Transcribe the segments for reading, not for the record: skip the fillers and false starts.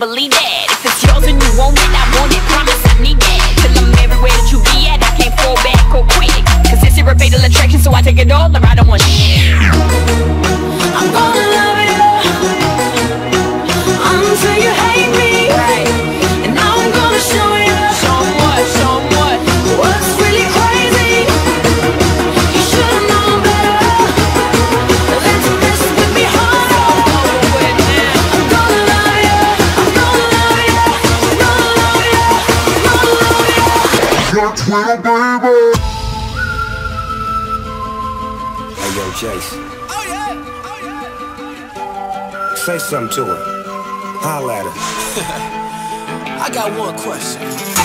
believe that. If it's yours and you want it, I want it. Promise I need that. Till I'm everywhere that you be at, I can't fall back or quit. Cause it's your fatal attraction, so I take it all or I don't want shit. I'm gonna love you until you hate me, right? And now I'm gonna show you what's really crazy. You should've known better. Let's mess with me harder. I'm gonna love you, I'm gonna love you, I'm gonna love you, I'm gonna love you. Your Twitter, baby. Hey, yo, Jace. Oh yeah, oh yeah. Say something to her. Holla at her. I got one question.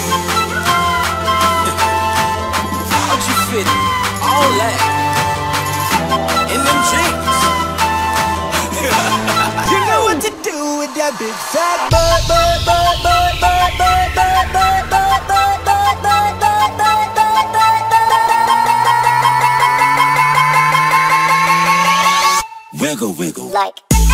How'd you fit all that in them jeans? You know what to do with that big fat butt, butt, butt, butt, butt, butt, butt, butt, butt, butt, butt, butt, butt, butt. Wiggle, wiggle. Like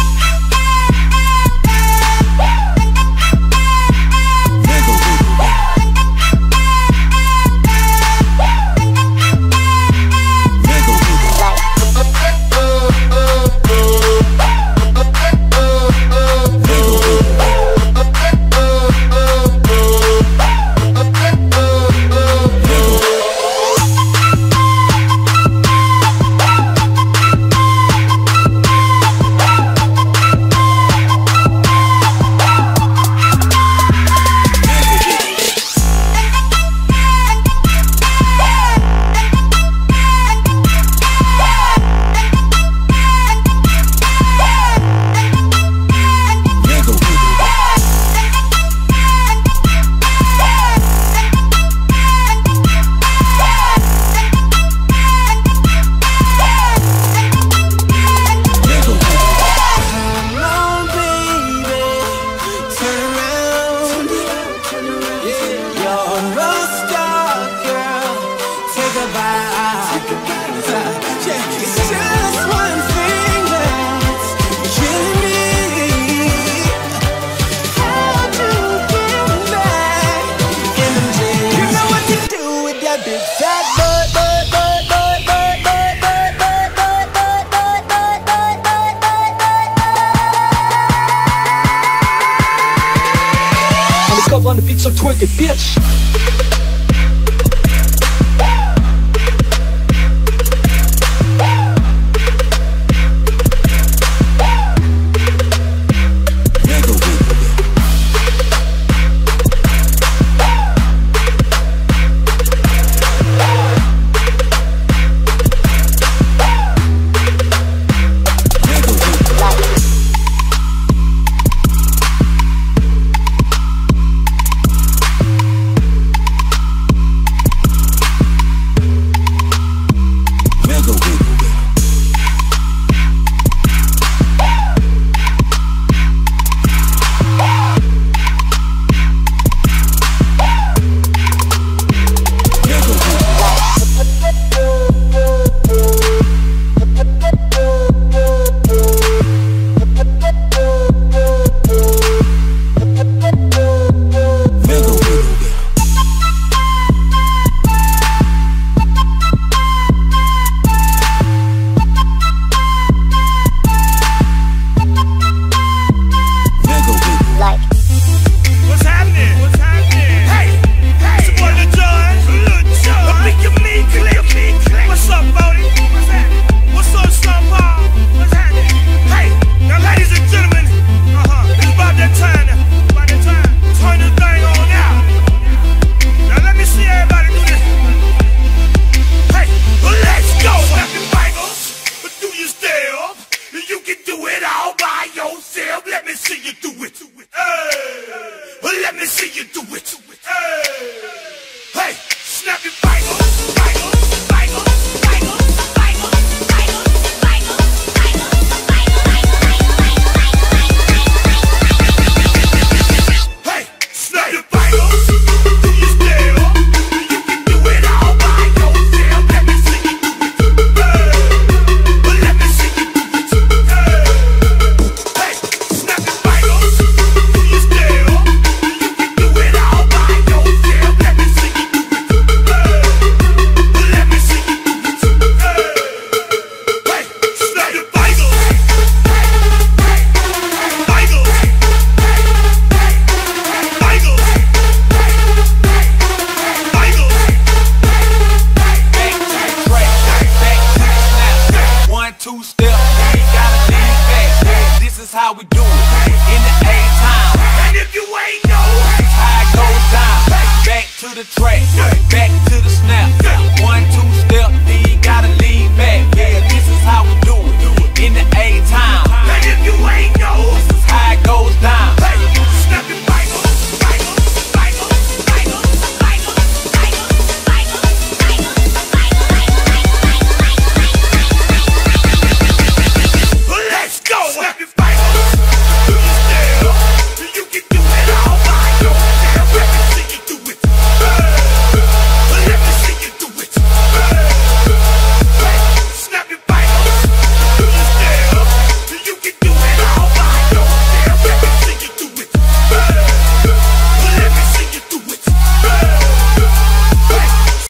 on the beat, so twerk it, bitch. how we do it in the A-Town. And if you ain't know, it's how it goes down. Back to the track, back to the snap.